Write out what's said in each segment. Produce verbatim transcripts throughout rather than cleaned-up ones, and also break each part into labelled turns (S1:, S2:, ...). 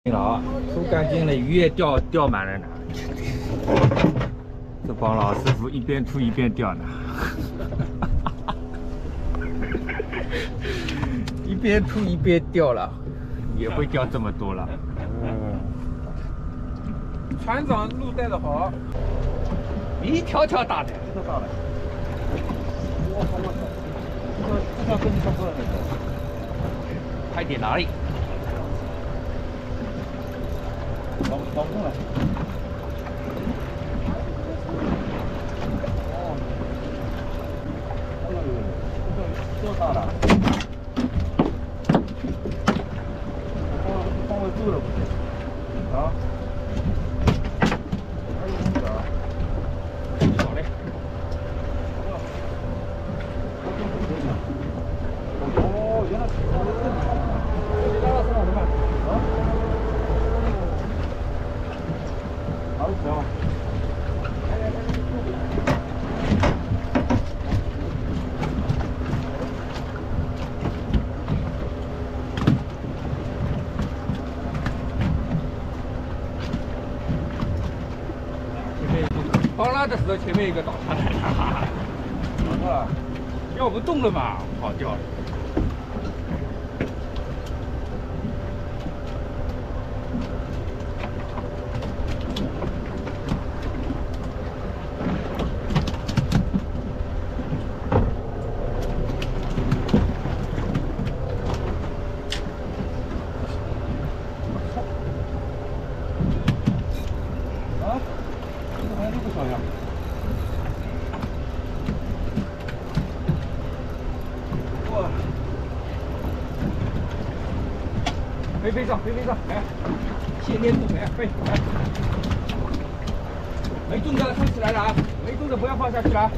S1: 好，出干净了，鱼也钓钓满了呢。这帮老师傅一边出一边钓呢，一边出一边钓了，也会钓这么多了。
S2: 嗯，船长路带的好，
S1: 一条条大的，
S2: 这个大的。哇，好好好，这个这条跟你差不多的。
S1: 快点哪里？
S2: 老老公了。哦，哎呦，这个多大了？放放个住了不行啊？还有东西啊？
S1: 好嘞。
S2: 哦，原来是这里。这拉到身上怎么办？啊？好，行。
S1: 帮拉的时候前面一个倒下来了，
S2: 怎么了？
S1: 钓不动了嘛，跑掉了。
S2: 啊？这还六个小呀？哇！
S1: 飞飞上，飞飞上，来，先捏住，来飞，来，没中的收起来了啊，没中的不要放下去了。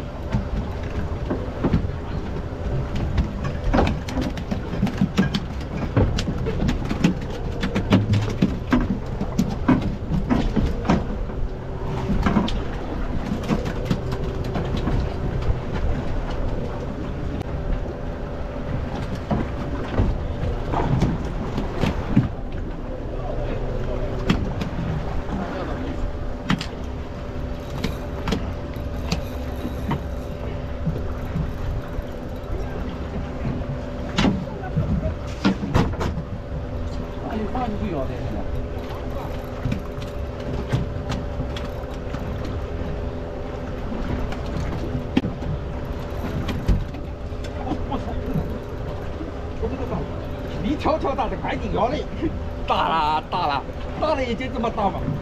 S2: 放进去咬的现在。我操！我这个大，
S1: 一条条大的，赶紧摇嘞！大啦大啦，大了也就这么大嘛。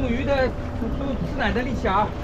S1: 捕鱼的都吃奶的力气啊！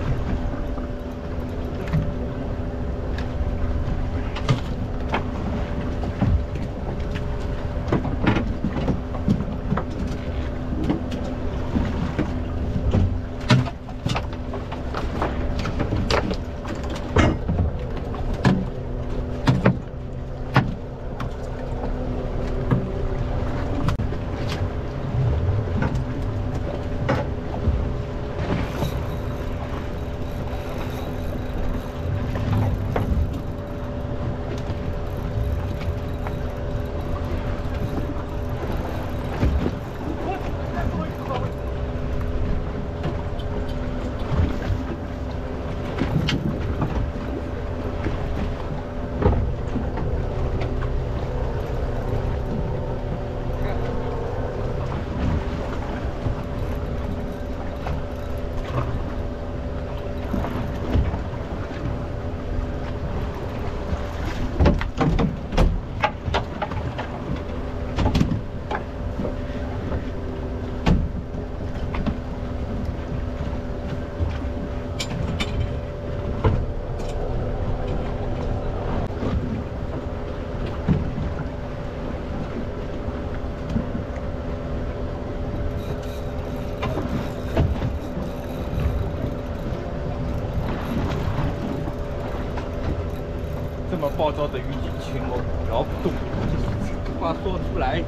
S1: 这么暴躁的语气，群我聊不动，这话说出来。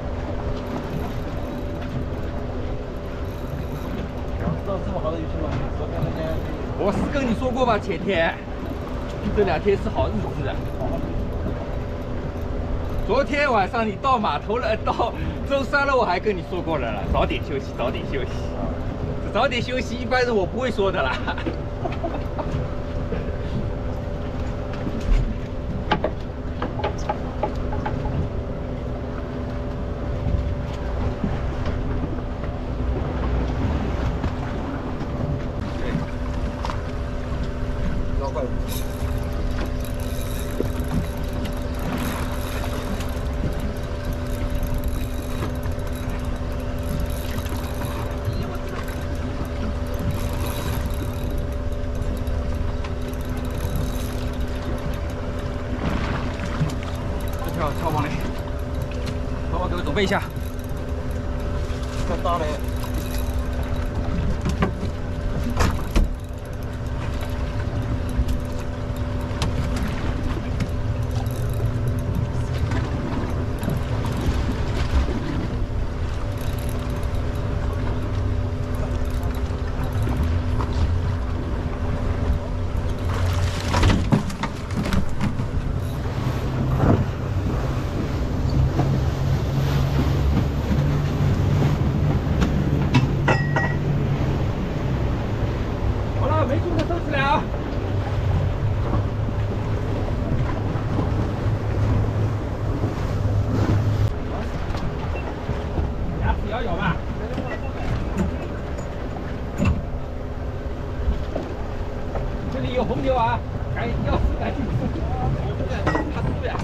S2: 知道这么好的语气吗？昨天那天，
S1: 我是跟你说过吧，前天，这两天是好日子。昨天晚上你到码头了，到舟山了，我还跟你说过了了，早点休息，早点休息，早点休息，一般人我不会说的啦。超网嘞，超网给我准备一下。
S2: 太大了。
S1: 没住的收起来啊！牙齿咬咬吧。这里有红牛啊，赶紧要死赶紧吃，它毒呀。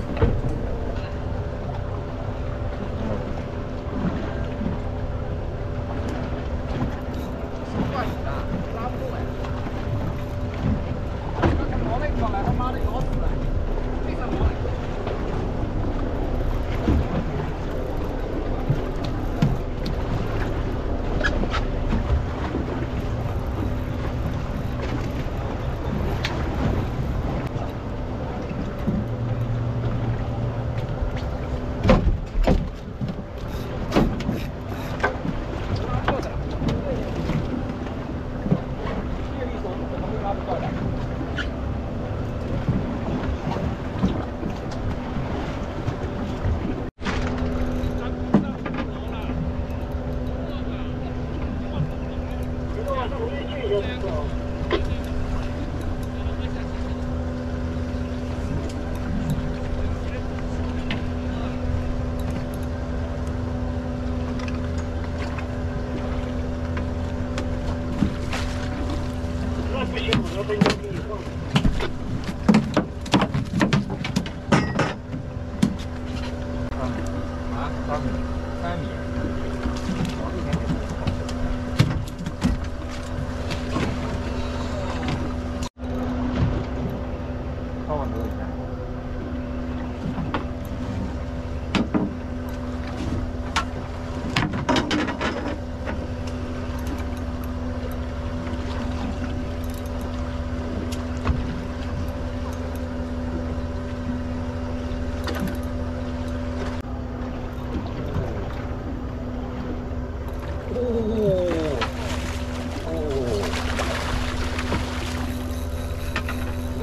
S1: 三米，三米。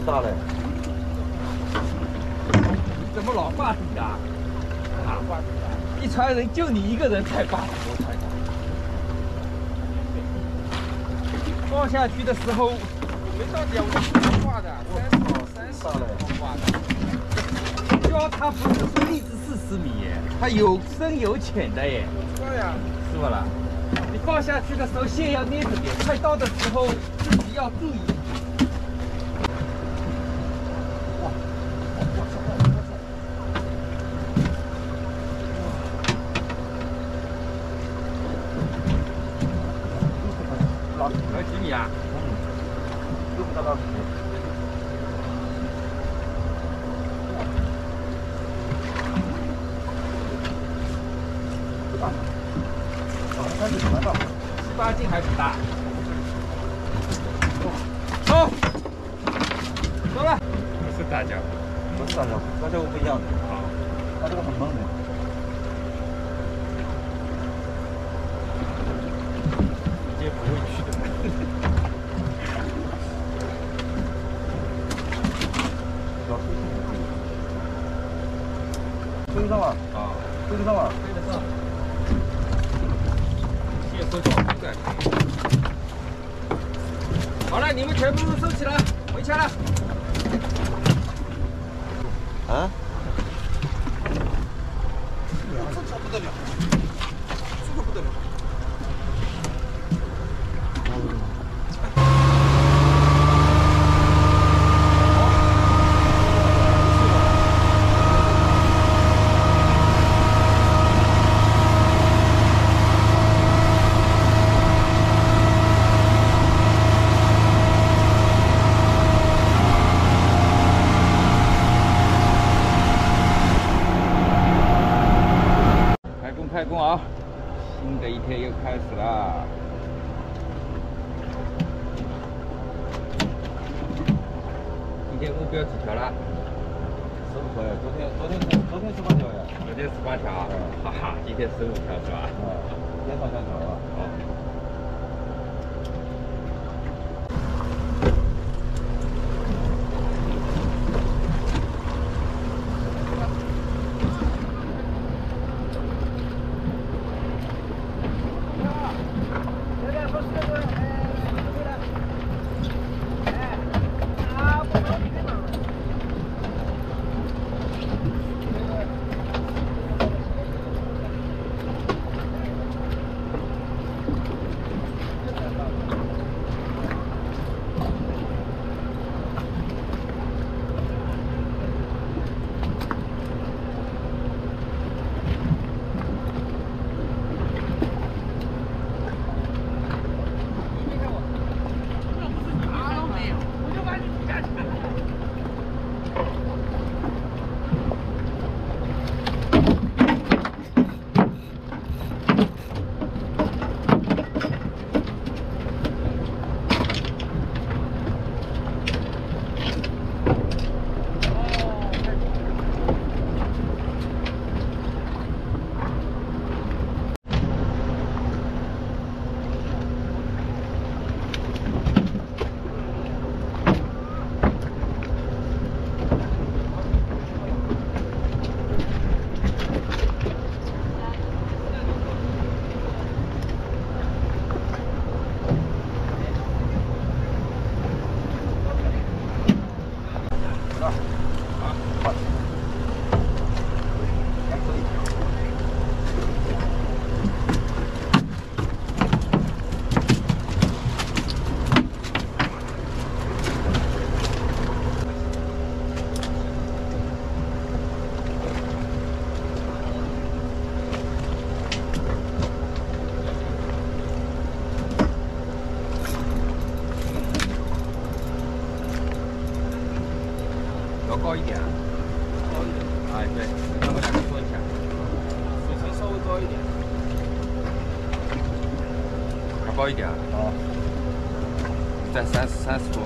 S2: 大嘞。
S1: 你怎么老挂底啊？啊，挂底啊！一船人就你一个人才挂底，我猜的。放下去的时候，
S3: 我没到底啊，我是挂的，三十三十多挂的。
S1: 胶它不是说一直四十米耶，它有深有浅的耶。
S3: 知道呀。
S1: 是不啦？你放下去的时候线要捏着点，快到的时候自己要注意。哇！我操！我操！老有几米啊？嗯，六不到八米。不大。开始来吧，十八斤还不大。走，走了。不是大脚，
S2: 不是大脚，大脚不一样的。
S1: 好，
S2: 它这个很猛的。
S1: 直接不会去的。
S2: 推得上吗？
S1: 啊，
S2: 推得上吗？
S1: 推得上。谢收脚对。好了，你们全部收起来，围起来了。
S2: 啊？
S3: 这可不得了，这可不得了。
S1: 开工啊！新的一天又开始了。今天目标几条了？
S2: 十五条呀，昨天昨天是昨天十八条呀。
S1: 昨天十八条啊，哈哈，今天十五条是吧？
S2: 啊，今天上下条啊。
S1: 好。高一点啊，
S3: 高一点。
S1: 哎对，那我两个说一下，
S3: 水深稍微高一点。
S1: 还高一点啊？
S2: 啊。
S1: 在三十三十多米。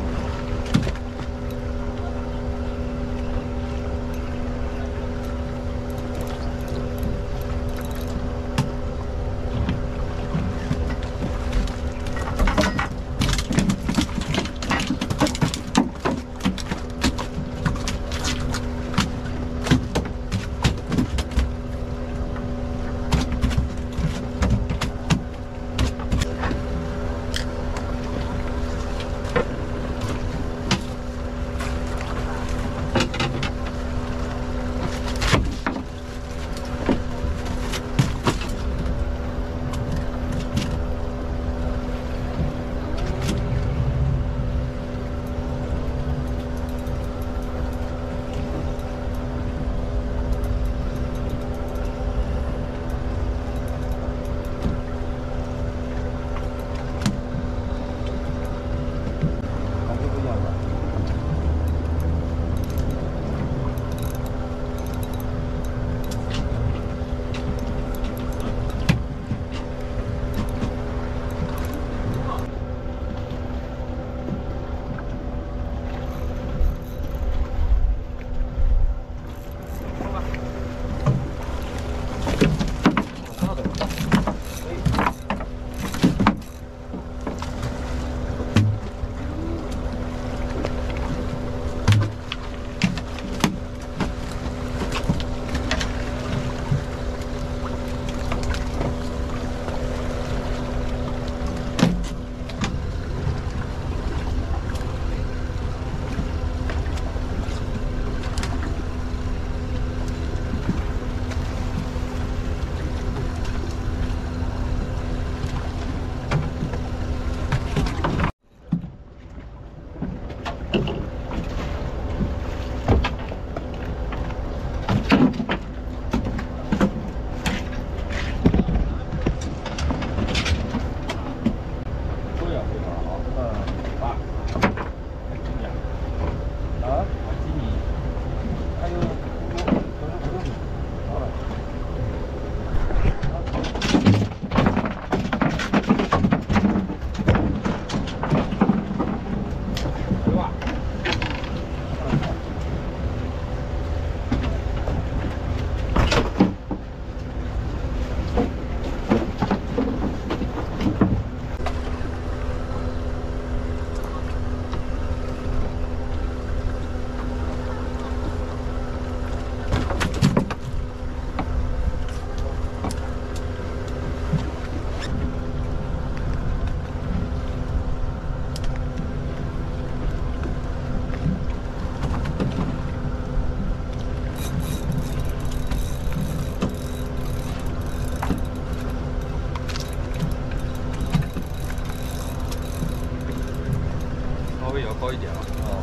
S1: 微摇高一点了。哦。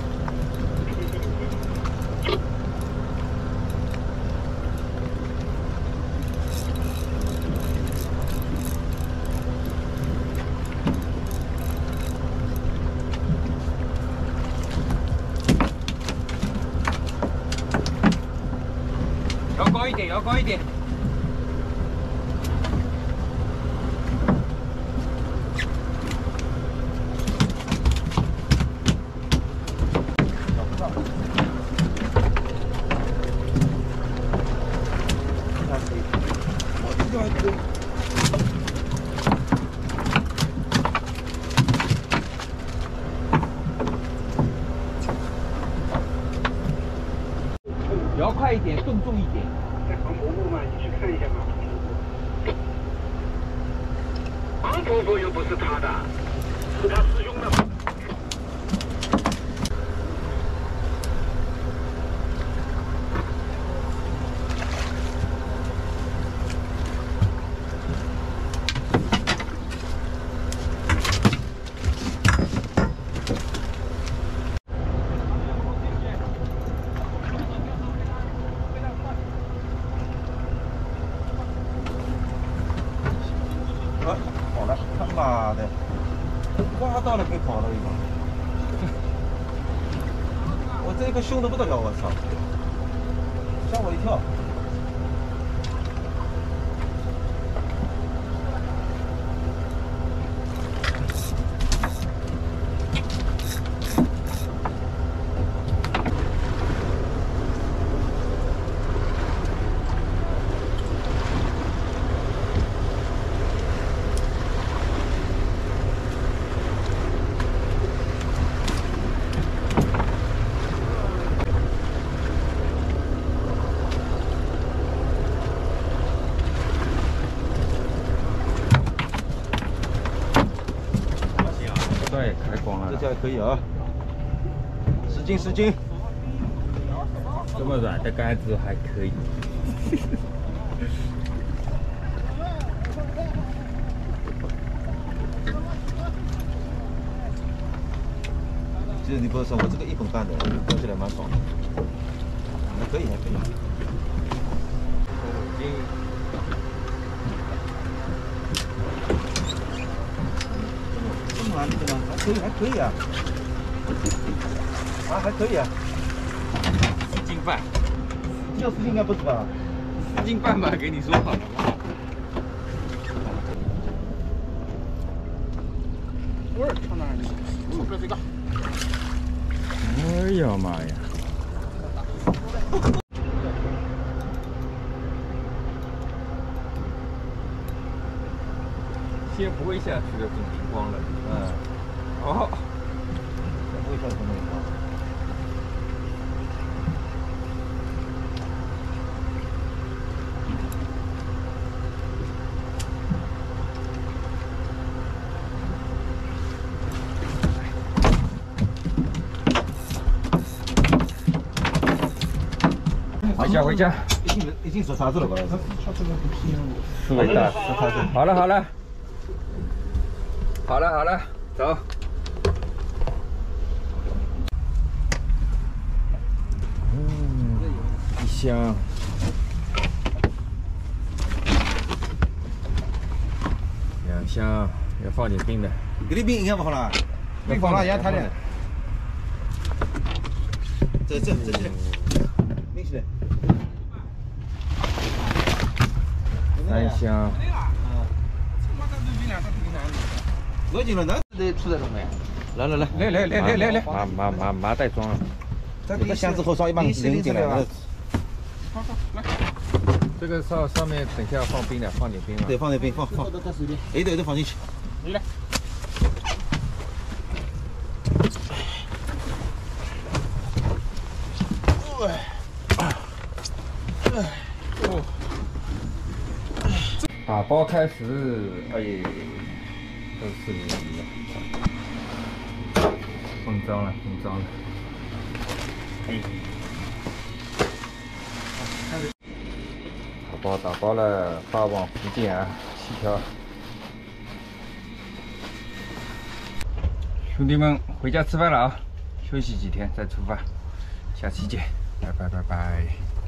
S1: 摇高一点，摇高一点。 摇快一点，更重一点。
S2: 在黄婆婆嘛，你去看一下嘛。
S4: 黄婆婆又不是他的，是他师兄的。
S5: 跑了，他妈的，刮到了给跑了一把，我这个凶的不得了，我操，吓我一跳。
S1: 也开光了，
S5: 这下可以啊，使劲使劲。
S1: 这么软的杆子还可以。
S5: 其实你不要说，我这个一本半的，摸起来蛮爽的，还可以还可以。
S1: 已经。
S5: 这个吗？还可以，还可以啊，啊，还可以啊，
S1: 四斤半，
S5: 要四斤应该不止吧？
S1: 四斤半吧，给你说好了。
S3: 味儿上哪儿去？后边这个。
S1: 哎呀妈呀！先不会下去的，更灵光了。嗯。哦。
S5: 先不会下去更灵光。
S1: 回家回家。
S5: 已经已经说啥子了吧？
S1: 思维大。好了好了。 好了好了，走。嗯，一箱。两箱，要放点冰的。
S5: 给你冰应该不好了，
S1: 冰放了，
S5: 压它的。这这这这，冰起来。
S1: 三箱。
S5: 多斤了？那得出在中间。来来来来来来来来来，
S1: 麻麻麻麻袋装了。
S5: 这个箱子后稍一把拎进来了。
S3: 好好来。
S1: 这个上上面等下放冰的，放点冰了。
S5: 对，放点冰，放放。哎，对，都放进去。
S3: 来。
S1: 哦。打包开始，哎。 都是你的，封装了，封装了。哎，打包打包了，发往福建啊，七条。 兄弟们回家吃饭了啊，休息几天再出发，下期见，拜拜拜拜。